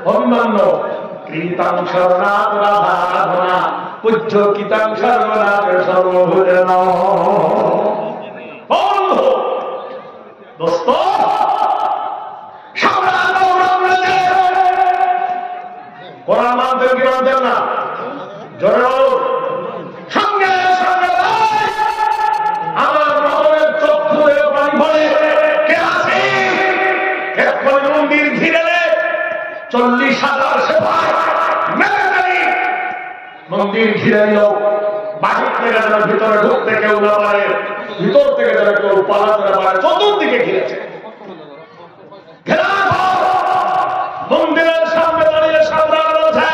অভিমান্য কৃতাং শরণাৎ রাধাধনা পুজ্য কৃতাং শরণাৎ সর্বভূতেন। দোস্ত কোরআন মানতেন কি মানতেন না? জোরে সঙ্গে সঙ্গে আমার মনের চক্ষু পানি ভরে কে আছে? মন্দির ঘিরে 40,000 সেপাই মন্দির ঘিরে নিল। বাহির থেকে যেন ভিতরে ঢুকতে কেউ না পারে, ভিতর থেকে যেন কেউ পালাতে না পারে, চতুর্দিকে ঘিরেছে। মন্দিরের সামনে দাঁড়িয়ে সাবধান বলছে,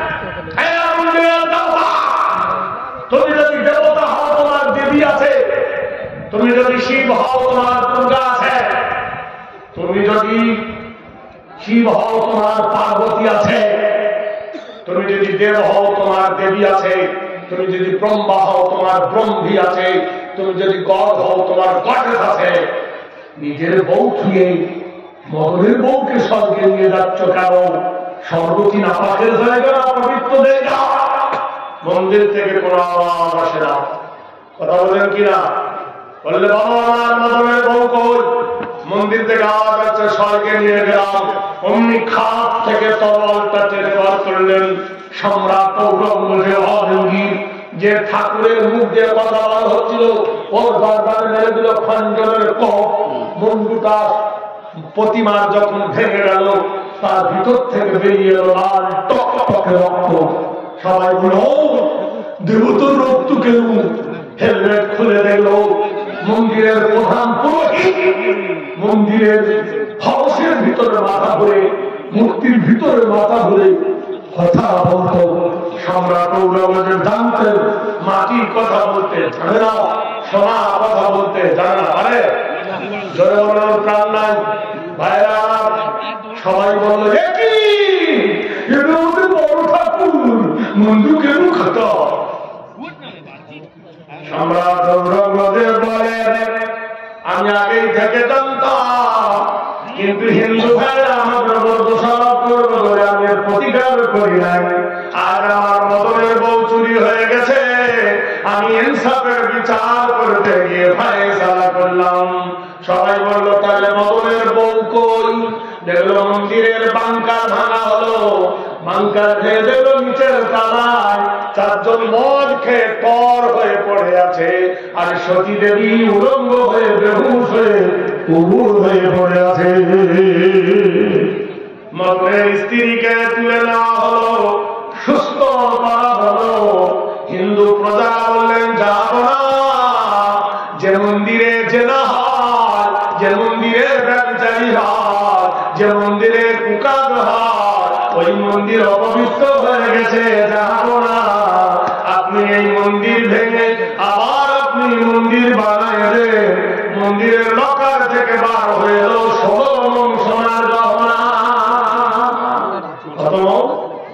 তুমি যদি দেবতা হও তোমার দেবী আছে, তুমি যদি শিব হও তোমার দুর্গা আছে, তুমি যদি শিব হও তোমার পার্বতী আছে, তুমি যদি দেব হও তোমার দেবী আছে, তুমি যদি ব্রহ্মা হও তোমার ব্রহ্মী আছে, তুমি যদি গড হও তোমার গডেস আছে। নিজের বউ থুয়ে মগরের বউকে স্বর্গে নিয়ে যাচ্ছ কেন? স্বর্গটি নাপাকের জায়গা, পবিত্র জায়গা। মন্দির থেকে কোন আওয়াজ আসে না। কথা বলেন কিনা? বললে বাবা আমার মদনের বউ কই? মন্দির থেকে আওয়াজ আসছে স্বর্গে নিয়ে গেলাম। অমনি খাপ থেকে তরলটা টেনে বার করলেন সম্রাট ঔরঙ্গজেব। যে ঠাকুরের মুখ দিয়ে কথা বলা হচ্ছিল ওর বারবার মেরে দিল খঞ্জনের কপ। মুন্ডুটা প্রতিমার যখন ভেঙে গেল তার ভিতর থেকে বেরিয়ে এলো লাল টকটকে রক্ত। সবাই বলল দেবতার রক্ত কেন? হেলমেট খুলে দেখলো মন্দিরের প্রধান পুরোহিত মন্দিরের হবসের ভিতরে মাথা ভরে, মূর্তির ভিতরে মাথা ভরে কথা বলত। সম্রাট ঔরঙ্গজেব জানতেন মাটির কথা বলতে জানে না, সোনা কথা বলতে জানে না। আরে জয় বলার প্রাণ নাই ভাইরা। সবাই বলল এটা ওদের বড় ঠাকুর মন্দির কেন খাতা? সম্রাট ঔরঙ্গজেব বলেন আমি আগেই থেকে জানতাম, কিন্তু হিন্দু ভাইরা আমাদের দোষারোপ করবো বলে আমি প্রতিকার করি নাই। আর আমার মদনের বউ চুরি হয়ে গেছে, আমি ইনসাফের বিচার করতে গিয়ে ফায়সালা করলাম। সবাই বললো তাহলে মদনের বউ কই? দেখলো মন্দিরের বাংকার ভাঙা হলো, বাংকার ভেঙে দিল নিচের তলায়। 4 জন মদ খেয়ে তর হয়ে পড়ে আছে, আর সতী দেবী উলঙ্গ হয়ে বেহুশ হয়ে উবুর হয়ে পড়ে আছে। মদনের স্ত্রীকে তুলে নেওয়া হলো, সুস্থ করা হলো। হিন্দু প্রজা বললেন যাব না। যে মন্দিরে জেনা হয়, যে মন্দিরে ব্যভিচারী হয়, যে মন্দিরে কুকার হয়, ওই মন্দির অপবিত্র হয়ে গেছে, যাব না। আপনি এই মন্দির ভেঙে আবার আপনি মন্দির বানায় দেন। মন্দিরের লকার থেকে বার হয়ে এলো 16 মণ সোনার গহনা। কত মণ?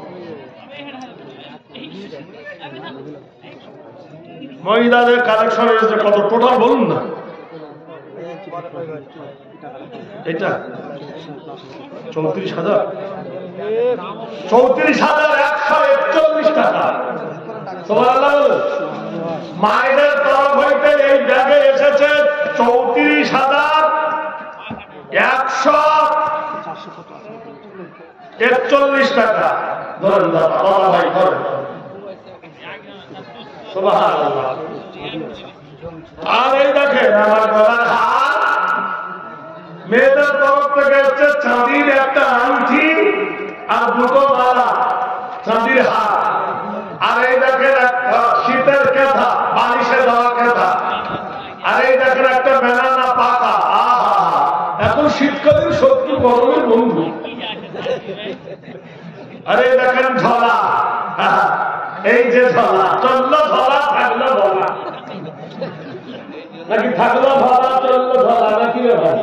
মহিলাদের কালেকশন এসেছে কত? টোটাল বলুন না। এটা 34,000 34,141 টাকা। মায়েদের তরফ হইতে এই ব্যাগে এসেছে 34,141 টাকা। ধরেন দাদা ভাই ধরেন। আর এই দেখেন আমার গলার হার। মেয়েদের তরফ থেকে হচ্ছে চাঁদির একটা আংটি আর 2টো মালা, চাঁদির হার। আর এই দেখেন একটা শীতের কেথা, বালিশে দেওয়া কেথা। আর এই দেখেন একটা বেনানা পাতা। আহা, এখন শীতকালীন শত্রু গরমের বন্ধু। আর এই দেখেন ঝলা। এই যে ঝলা, চললো ঝলা, থাকলো ঝলা, নাকি থাকলো ঝলা চললো ঝলা, নাকি রে ভাই?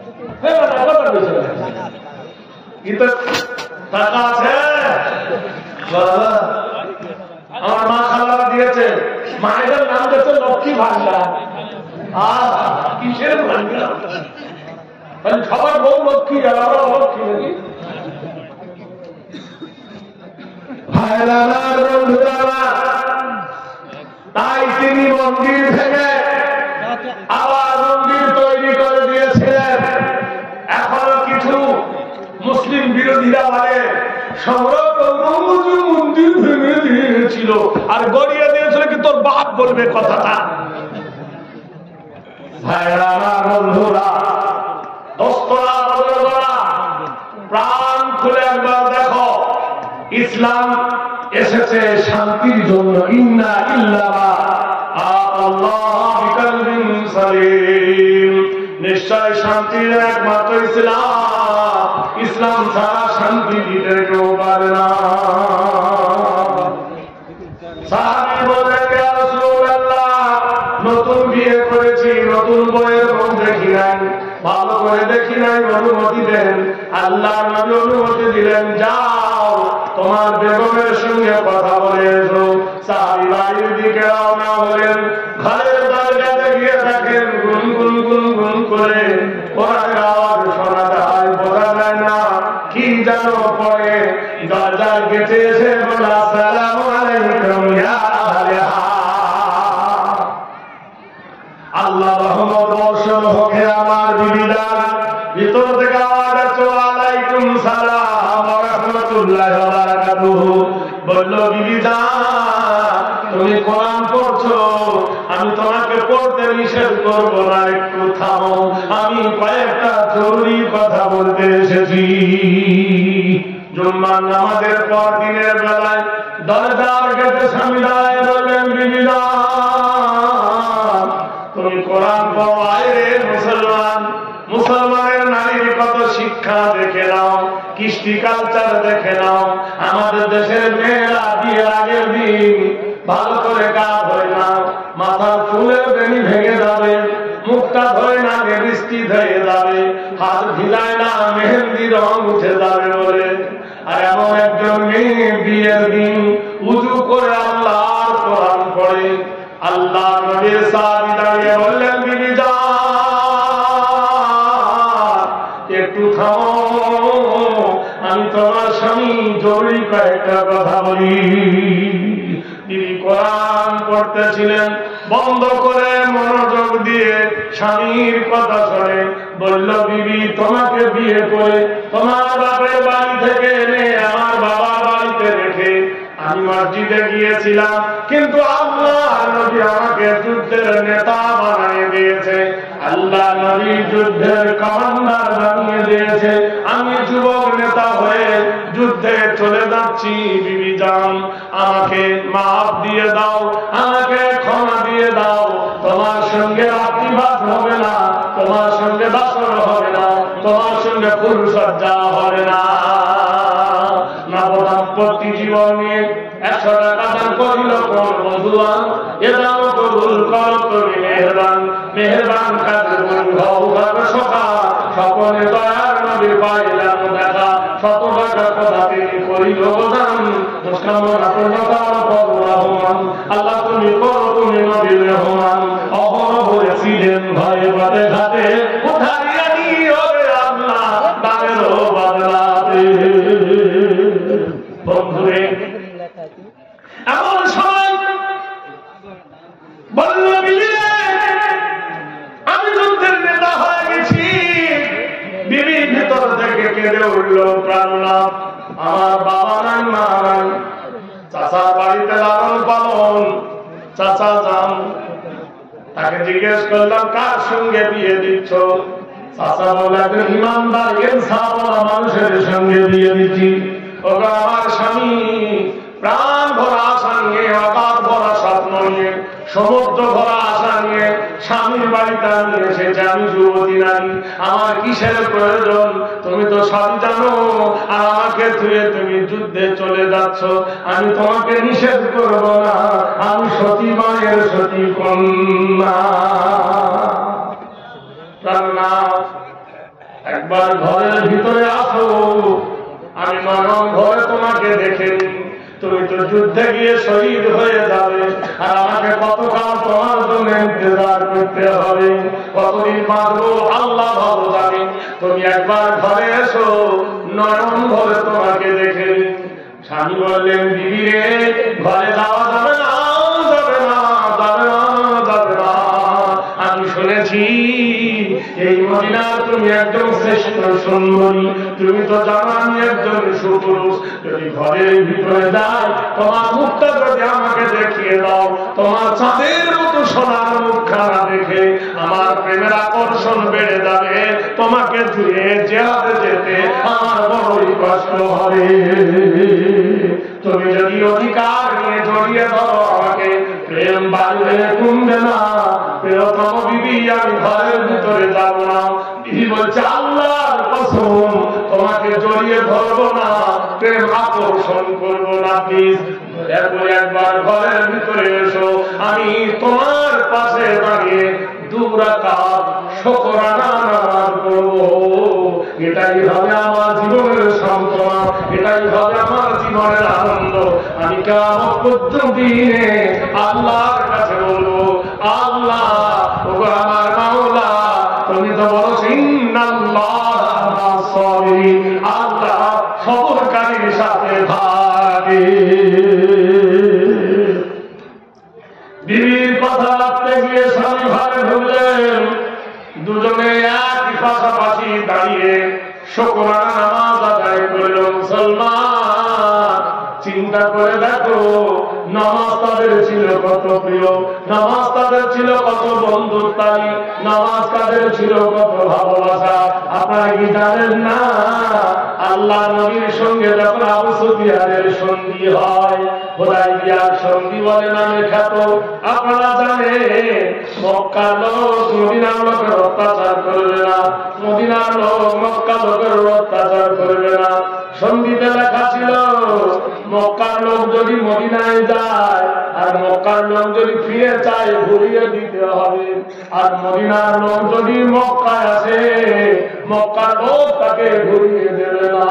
টাকা আছে আমার মা খাবার দিয়েছে। মায়েদের নাম দিয়েছে লক্ষ্মী ভান্ডার। কিসের ভান্ডার? সবার বউ লক্ষ্মী, আমরা লক্ষ্মী নাকি? ভাইরা আমার, বন্ধুরা আমার, তাই তিনি মন্দির ভেঙে আবার মন্দির তৈরি করে দিয়েছিলেন। এখনো কিছু মুসলিম বিরোধীরা বলে সম্রাট ঔরঙ্গজেব মন্দির ভেঙে দিয়েছিল আর গড়িয়ে দিয়েছিল কি তোর বাপ বলবে কথাটা। ভাইরা আমার, বন্ধুরা, দোস্তরা, বন্ধুরা, প্রাণ খুলে একবার দেখো, ইসলাম এসেছে শান্তির জন্য। ইন্না ইল্লাল্লাহ আল্লাহ বিকালবিন সালিম, নিশ্চয় শান্তির একমাত্র ইসলাম। ইসলাম ছাড়া শান্তি দিতে কেউ পারে না। সাহাবী বলেন, ইয়া রাসূলুল্লাহ, নতুন বিয়ে করেছি, নতুন বইয়ের বউ দেখি নাই, ভালো করে দেখি নাই, অনুমতি দেন। আল্লাহর নবী অনুমতি দিলেন, যাও তোমার বেগমের সঙ্গে কথা বলে এসো। সাহাবী বাড়ির দিকে রওনা হলেন। ঘরের দরজাতে গিয়ে দেখেন গুন গুন গুন গুন করে কোরআনের আওয়াজ শোনা যায়, বোঝা যায় না কি যেন পড়ে। দরজার গেটে এসে বলে, আসসালামু আলাইকুম ইয়া আহলিহা। আল্লাহ রহমত বর্ষণ হোক আমার বিবিদার। ভিতর থেকে আওয়াজ আসছে, ওয়ালাইকুম সালাম ওয়া রাহমাতুল্লাহি ওয়া বারাকাতুহু। বলল, বিবি জান, তুমি কোরআন পড়ছো, আমি তোমাকে পড়তে নিষেধ করব না, একটু থামো, আমি কয়েকটা জরুরি কথা বলতে এসেছি। জুম্মার নামাজের পর দিনের বেলায় দরজার কাছে স্বামী দাঁড়ায় বললেন, বিবি জান, তুমি কোরআন পড়ো। আয় রে মুসলমান, মুসলমানের নারীর কত শিক্ষা দেখে নাও, কৃষ্টি কালচার দেখে নাও। আমাদের দেশের মেয়েরা বিয়ের আগের দিন ভালো করে গা ধরে না, মাথার চুলের বেনি ভেঙে যাবে, মুখটা ধরে না, বৃষ্টি ধরে যাবে, হাত ভিজায় না, মেহেন্দি রং উঠে যাবে বলে। আর এমন একজন মেয়ে বিয়ের দিন উজু করে আল্লাহর কোরআন পড়ে। আল্লাহ নবীর সাহাবী দাঁড়িয়ে বললেন, বিবি জান, একটু থামো, আমি তোমার স্বামী জরুরি কয়েকটা কথা বলি। তিনি কোরআন পড়তেছিলেন, বন্ধ করে মনোযোগ দিয়ে স্বামীর কথা শুনে বলল, বিবি, তোমাকে বিয়ে করে তোমার বাপের বাড়ি থেকে এনে আমার বাবার বাড়িতে রেখে আমি মসজিদে গিয়েছিলাম, কিন্তু আল্লাহ নবী আমাকে যুদ্ধের নেতা বানিয়ে দিয়েছে, আল্লাহ নবী যুদ্ধের কমান্ডার বানিয়ে দিয়েছে। আমি যুবক নেতা হয়ে যুদ্ধে চলে যাচ্ছি। বিবি জান, আমাকে মাফ দিয়ে দাও, আমাকে ক্ষমা দিয়ে দাও। তোমার সঙ্গে রাত্রিবাস হবে না, তোমার সঙ্গে বাসর হবে না, তোমার সঙ্গে ফুলসজ্জা হবে না। নবদাম্পত্য জীবনে 100 টাকা দান করিল কোন বন্ধুবান, এ দান কবুল কর তুমি মেহেরবান। মেহেরবান কাজে মন হও ভাবে সখা, স্বপনে দয়ার নবীর পাইলাম দেখা। 100 টাকা কথা তিনি করিল দান, দুষ্কামনা পূর্ণ কর প্রভু রহমান। আল্লাহ তুমি করো, তুমি নবীর রহমান। অহরহ ছিলেন ভয়ে বাদে ঘাটে, উঠাইয়া নিও রে আল্লাহ তাদেরও বদলাতে। বন্ধুরে, এমন সময় বলল, বিবি, আমি যুদ্ধের নেতা হয়ে গেছি। বিবি ভিতর থেকে কেঁদে উঠল, প্রাণনাথ, আমার বাবা নাই, মা নাই, চাচার বাড়িতে লালন পালন, চাচা যান। তাকে জিজ্ঞেস করলাম, কার সঙ্গে বিয়ে দিচ্ছ? চাচা বলে, একজন ইমানদার ইনসাফওয়ালা মানুষের সঙ্গে বিয়ে দিচ্ছি। ওগো আমার স্বামী প্রাণ ভরা আশা নিয়ে, অগাধ ভরা স্বপ্ন নিয়ে, সমুদ্র ভরা আশা নিয়ে স্বামীর বাড়িতে নিয়ে এসেছে। আমি যুবতী নারী, আমার কিসের প্রয়োজন? তুমি তো সবই জানো। আর আমাকে ধুয়ে তুমি যুদ্ধে চলে যাচ্ছ, আমি তোমাকে নিষেধ করব না, আমি সতী মায়ের সতী কন্যা। একবার ঘরের ভিতরে আসো, আমি নরম ঘরে তোমাকে দেখে। তুমি তো যুদ্ধে গিয়ে শহীদ হয়ে যাবে, আর আমাকে কতকাল তোমার জন্য ইন্তজার করতে হবে, কতদিন বাঁচবো আল্লাহ ভালো জানে। তুমি একবার ঘরে এসো, নরম ঘরে তোমাকে দেখে। স্বামী বললেন, বিবি রে, ঘরে যাওয়া যাবে না, যাবে না, যাবে না, যাবে না। আমি শুনেছি এই মদিনার তুমি একজন শ্রেষ্ঠ সুন্দরী, তুমি তো জানো আমি একজন সুপুরুষ। যদি ঘরের ভিতরে যাই, তোমার মুখটা যদি আমাকে দেখিয়ে দাও, তোমার চাঁদের মতো সোনার মুখখানা দেখে আমার প্রেমের আকর্ষণ বেড়ে যাবে। তোমাকে জুড়ে জেহাদে যেতে আমার বড়ই কষ্ট হবে। তুমি যদি অধিকার নিয়ে জড়িয়ে ধরো আমাকে, প্রেম বাড়বে কমবে না। প্রিয়তম বিবি, আমি ঘরের ভিতরে যাব না। বিবি বলছে, আল্লাহর কসম, তোমাকে জড়িয়ে ধরবো না, প্রেম আকর্ষণ করবো না, প্লিজ একবার ঘরের ভিতরে এসো, আমি তোমার পাশে দাঁড়িয়ে 2 রাকাত শুকরানা নামাজ পড়বো। এটাই হবে আমার জীবনের সান্ত্বনা, এটাই হবে আমার জীবনের আনন্দ। আমি কিয়ামত পর্যন্ত দিনে আল্লাহর কাছে বলবো, আল্লাহ ওগো আমার মাওলা, তুমি তো বলছো ইন্নাল্লাহা মা'আস সাবিরিন, আল্লাহ সবরকারীর সাথে থাকে। বিবির কথা রাখতে গিয়ে স্বামী ঘরে ঢুকলেন। দুজনে একই পাশাপাশি দাঁড়িয়ে শুকরানা নামাজ আদায় করল। মুসলমান, চিন্তা করে দেখো, নামাজ তাদের ছিল কত প্রিয়, নামাজ তাদের ছিল কত বন্ধুত্বালী, নামাজ তাদের ছিল কত ভালোবাসা। আপনারা কি জানেন না, আল্লাহ নবীর সঙ্গে যখন আবু সুফিয়ানের সন্ধি হয়, হুদায়বিয়ার সন্ধি বলে নামে খ্যাত, আপনারা জানেন মক্কার লোক মদিনার লোকের অত্যাচার করবে না, মদিনার লোক মক্কা লোকের অত্যাচার করবে না। সন্ধিতে লেখা ছিল, মক্কার লোক যদি মদিনায় যায় আর মক্কার লোক যদি ফিরে চায়, ঘুরিয়ে দিতে হবে। আর মদিনার লোক যদি মক্কায় আসে, মক্কার লোক তাকে ঘুরিয়ে দেবে না।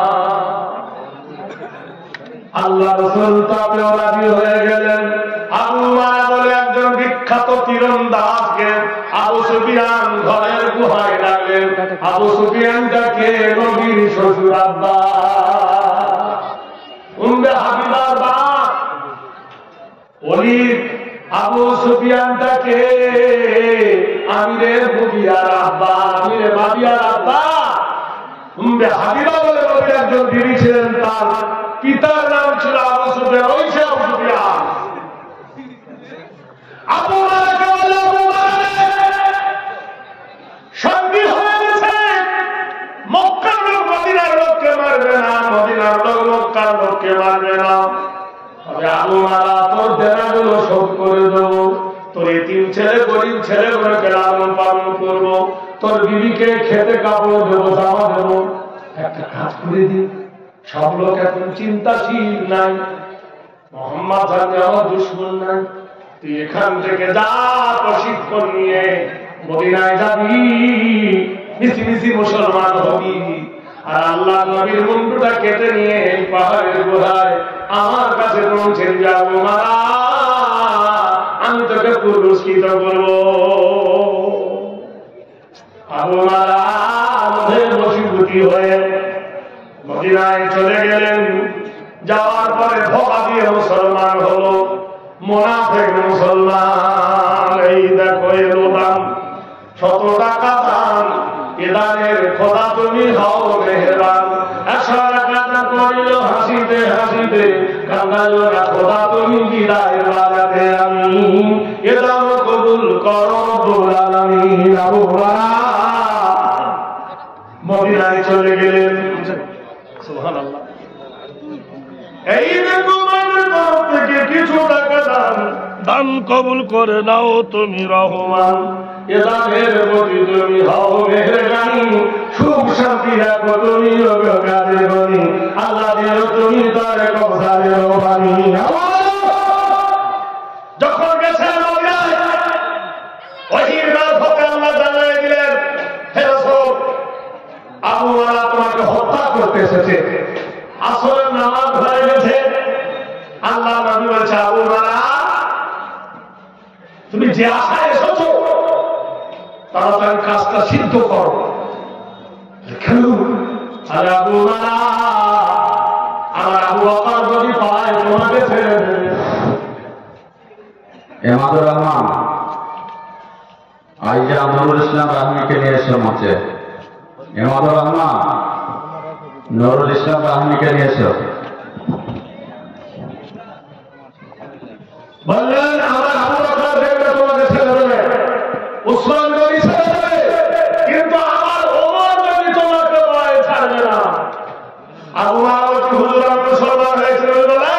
আল্লাহ রাসূল তাতেও রাজি হয়ে গেলেন। আবু মারা বলে একজন বিখ্যাত তীরন্দাজকে আবু সুফিয়ান ঘরের গুহায় রাখলেন। আবু সুফিয়ানটাকে নবীর শ্বশুর আব্বা উম্মে হাবিবার বাপ ওলিদ, আবু সুফিয়ানটাকে আমিরের বুবিয়ার আব্বা, আমিরের বাবিয়ার আব্বা। উম্মে হাবিবা বলে নবীর একজন বিবি ছিলেন, তার পিতার নাম ছিল আবু সুফিয়ান, ওই সে আবু সুফিয়ান। আবু মারাকে বলে, আবু মারা সন্ধি হয়ে গেছে, মক্কার লোক মদিনার লোককে মারবে না, মদিনার লোক মক্কার লোককে মারবে না। তবে আবু মারা, তোর দেনাগুলো শোধ করে দেবো, তোর এতিম ছেলে গরিব ছেলেগুলোকে লালন পালন করবো, তোর বিবিকে খেতে কাপড় দেবো, জামা দেবো। একটা কাজ করে দিই, সব লোক এখন চিন্তাশীল নাই, মোহাম্মদ সাথে আমার দুশ্মন নাই, তুই এখান থেকে যা, প্রশিক্ষণ নিয়ে মদিনায় যাবি, মিশি মিশি মুসলমান হবি। আর আল্লাহ নবীর মুন্ডুটা কেটে নিয়ে পাহাড়ের গুহায় আমার কাছে পৌঁছে যাবো, মারা আমি তোকে পুরস্কৃত করবো। আবু মারা আমাদের বশীভূতি হয়ে মদিনায় চলে গেলেন। যাওয়ার পরে ধোঁকা দিয়ে মুসলমান হলো, মুনাফিক মুসলমান। এই দেখো এলো দাম, 100 টাকা দাম, এদানের খোদা তুমি হও মেহরবান। 100 টাকা করিল হাসিতে হাসিতে, কান্দালো না খোদা তুমি বিদায় বাজাতে আমি, এদান কবুল করো রব্বুল আলামিন। আবু মারা মদিনায় চলে গেলেন। সুবহানাল্লাহ। এই দেখো মায়ের তরফ থেকে কিছু টাকা দান কবুল করে নাও তুমি রহমান। এদানের প্রতি তুমি হও মেহরবানি, সুখ শান্তি রাখো তুমি কাজে গনি, আল্লাহ দিল তুমি তার কবসারের বাণী। যখন গেছেন মদিনায়, ওহীর মারফতে আল্লাহ জানিয়ে দিলেন, হে রাসূল, আবু মারা তোমাকে হত্যা করতে এসেছে। আসরের নামাজ হয়ে গেছে, আল্লাহ নবী বলছে, আবু মারা তুমি যে আশায় এসেছো তাড়াতাড়ি কাজটা সিদ্ধ করো। আবু মারা, আমার আবু বকর ভাইজান নুরুল ইসলাম রাহমিকে নিয়ে এসো মঞ্চে। ইমাদুর রহমান নুরুল ইসলাম রাহমিকে নিয়ে এসো। বললেন আমার আবু বকর দেখবে তোমাকে ছেড়ে দেবে, উসমান গনি ছেড়ে দেবে, কিন্তু আমার ওমর যদি তোমাকে বলে ছাড়বে না। আবু বকর হুজুর মুসলমান হয়েছিল,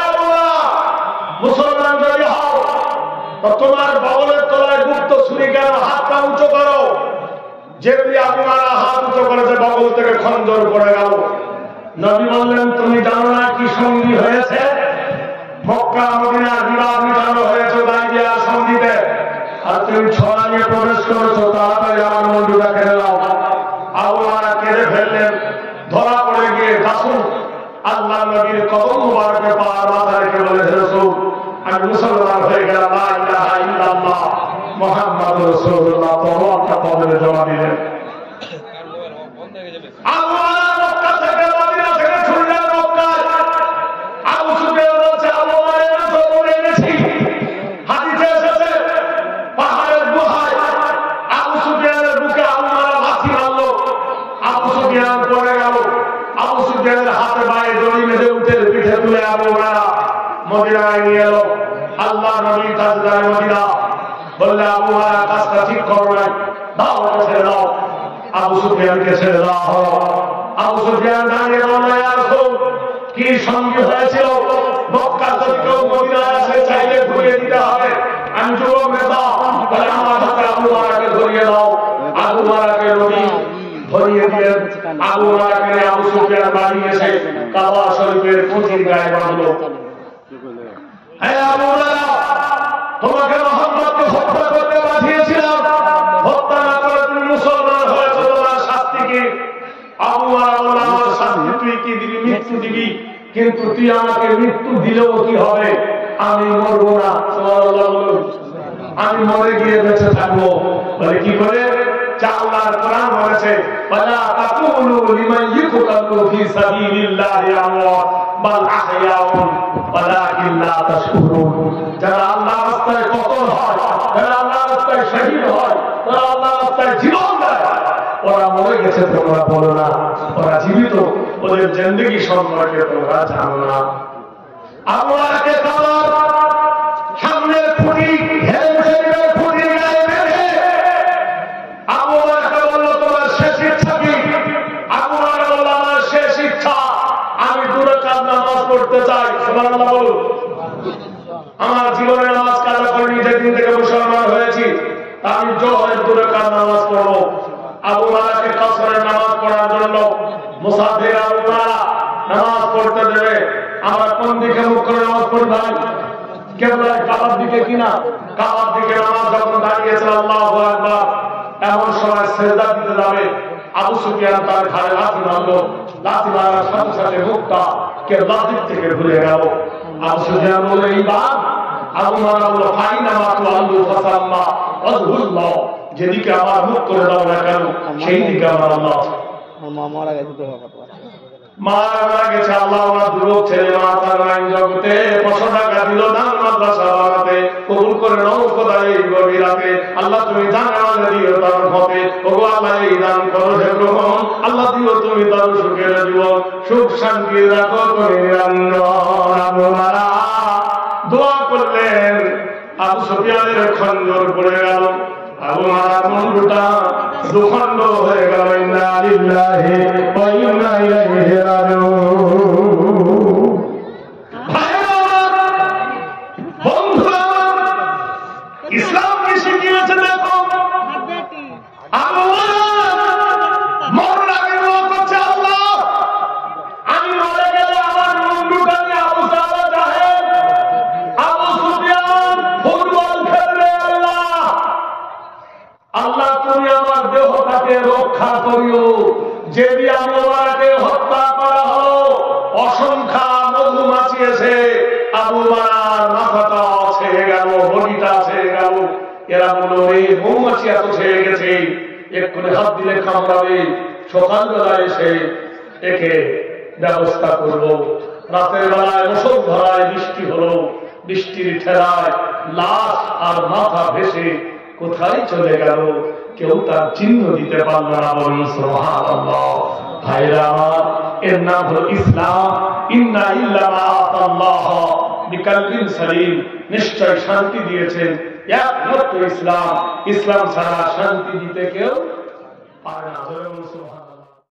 মুসলমান যদি হও তো তোমার বাউলের তলায় গুপ্ত ছুরি কেন, হাতটা উঁচু করো। যেমনি আপনারা হাত উঁচু করেছে বাউল থেকে খঞ্জর পড়ে গেল। নবী বললেন তুমি জানো না কি সঙ্গী হয়েছে? মক্কা মদিনার বিবাহ মিটানো হয়েছে দাঁড়িয়ে সন্ধিতে, আর তুমি ছড়া নিয়ে প্রবেশ করেছো, তাড়াতাড়ি আমার মন্ডুটা কেড়ে নাও। আবুরা কেড়ে ফেললেন, ধরা পড়ে গিয়ে দাসুন আল্লাহ নবীর কদম মুবারকে পাওয়ার মাথা রেখে বলে রাসূল আমি মুসলমান হয়ে গেলাম, লা ইলাহা ইল্লাল্লাহ মুহাম্মাদুর রাসূলুল্লাহ। তওয়াক্কা কবরে জমা দিলেন। আবুরা মক্কা থেকে মদিনা থেকে ছুটলেন মক্কায়। আবু সুফিয়ান বলছে আবু মায়ের জবরে গেছি, হাদিসে এসেছে পাহাড়ের গুহায় আবু সুফিয়ানের বুকে আবু মারা লাথি মারলো, আবু সুফিয়ান পড়ে গেল। আবু সুফিয়ানের হাতে পায়ে দড়ি বেঁধে উঠে পিঠে তুলে আবু মারা মদিনায় নিয়ে এলো। আল্লাহ নবী তাজদার মদিনা বললে আবু মারা কাজটা ঠিক করো নাই, দাও ছেড়ে দাও। আবু সুফিয়ানকে ছেড়ে দেওয়া হলো। আবু সুফিয়ান দাঁড়িয়ে বলল ইয়া রাসূল কি সঙ্গী হয়েছিল? মক্কা থেকে কেউ মদিনায় আসে চাইলে ঘুরিয়ে দিতে হবে। আমি যুবক নেতা, বলে আমার হাতে আবু মারাকে ধরিয়ে দাও। আবু মারাকে নবী ধরিয়ে দিলেন। আবু মারাকে আবু সুফিয়ান বাড়ি এসে কাবা শরীফের পুঁথির গায়ে বাঁধল। হ্যাঁ আবু মারা, তোমাকে মুহাম্মদকে হত্যা করতে পাঠিয়েছিলাম, হত্যা না করে তুমি মুসলমান হয়েছো, তোমার শাস্তি কি? আবু মারা বলল আমার শাস্তি তুই কি দিবি? মৃত্যু দিবি, কিন্তু তুই আমাকে মৃত্যু দিলেও কি হবে? আমি মরবো না। সুবহানাল্লাহ বলুন। আমি মরে গিয়ে বেঁচে থাকবো। বলে কি করে? আল্লাহর কোরআন বলেছে ওয়ালা তাকুলু লিমান ইউকতালু ফি সাবিলিল্লাহি আমওয়াত বাল আহইয়াউন ওয়ালাকিন লা তাশকুরুন। যারা আল্লাহর রাস্তায় কতল হয়, যারা আল্লাহর রাস্তায় শহীদ হয়, যারা আল্লাহর রাস্তায় জীবন দেয়, ওরা মরে গেছে তোমরা বলো না, ওরা জীবিত, ওদের জিন্দেগি সম্পর্কে তোমরা জানো না। আমাকে তোমার সামনের ফুটি হেলমেটের ফুটি গায়ে বেঁধে আবু বকর বলল তোমার শেষ ইচ্ছা কি? আবু বকর বলল আমার শেষ ইচ্ছা আমি 2 রাকাত নামাজ পড়তে চাই। সুবহানাল্লাহ বলুন। আমার জীবনে নামাজ কাজা করিনি, যেদিন থেকে মুসলমান হয়েছি আমি জোহরের 2 রাকাত নামাজ পড়বো। আবু বকরকে কাসরের নামাজ পড়ার জন্য মুসাফির আবু বকর নামাজ পড়তে দেবে। আমরা কোন দিকে মুখ করে নামাজ পড়ি ভাই? কেবলায় কাবার দিকে কিনা? কাবার দিকে নামাজ যখন দাঁড়িয়েছে আল্লাহু আকবার, এমন সময় সিজদা দিতে যাবে, আবু সুফিয়ান তার ঘাড়ে লাথি মারলো। লাথি মারার সাথে সাথে মুখটা কেবলার দিক থেকে ঘুরে গেল। আবু সুফিয়ান বলে এইবার আবু মারা বলল ফাইনা মাতু আল্লু ফাসাল্লাহ আযহুল্লাহ, যেদিকে আমার মুখ করে দাও না কেন সেই দিকে আমার আল্লাহ। মারা গেছে আল্লাহ ওনার যুবক ছেলে মাতার মাইন জগতে 500 টাকা দিল দান মাদ্রাসা বানাতে, কবুল করে নাও খোদা এই গভীরাতে। আল্লাহ তুমি জানালে দিও তার হবে, ওগো আল্লাহ এই দান করো হে গ্রহণ। আল্লাহ দিও তুমি তার সুখের জীবন, সুখ শান্তি রাখো করে নিরঞ্জন। আবু মারা দোয়া করলেন, আবু সুফিয়ানের খঞ্জর পড়ে গেল। আবু মারার মুন্ডুটা দুখণ্ড হয়ে গেল। ইন্না লিল্লাহি ওয়া ইন্না ইলাইহি রাজিউন। বন্ধুরা, ইসলাম কি শিখিয়েছে দেখো। আবু মারা মরার আগে দোয়া করছে আল্লাহ আমি মরে গেলে আমার মুন্ডুটা নিয়ে আবু সাহেব জাহেদ আবু সুফিয়ান ফুটবল খেলবে। আল্লাহ তুমি আমার দেহটাকে রক্ষা করিও। যেদি আবু মারাকে হত্যা করা হলো, অসংখ্য মধুমাছি এসে আবু মারার মাথাটা ছেড়ে গেল, বডিটা ছেড়ে গেল। এরা বলল এই মৌমাছি এত ছেড়ে গেছে, এক্ষুনি হাত দিলে কামড়াবে, সকালবেলায় এসে একে ব্যবস্থা করব। রাতের বেলায় মুষলধারায় বৃষ্টি হলো, বৃষ্টির ঠেলায় লাশ আর মাথা ভেসে কোথায় চলে গেল। কেউ তার চিহ্ন দিতে পারল না। বলুন সুবহানাল্লাহ। ভাইরা আমার, এর নাম হলো ইসলাম। ইন্না ইল্লা মা আতাল্লাহ বিকালবিন সালিম, নিশ্চয় শান্তি দিয়েছেন একমাত্র ইসলাম। ইসলাম ছাড়া শান্তি দিতে কেউ পারে না।